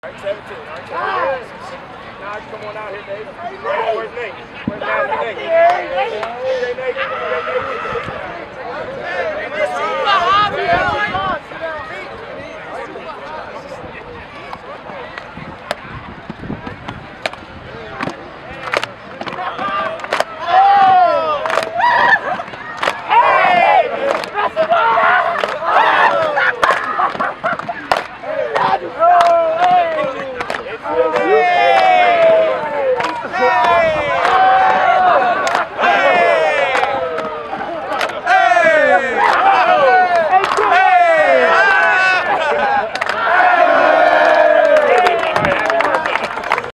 right, 17. All right, now come on out here, Dave. Where's Nate? Where's Nate? Nate. Nate.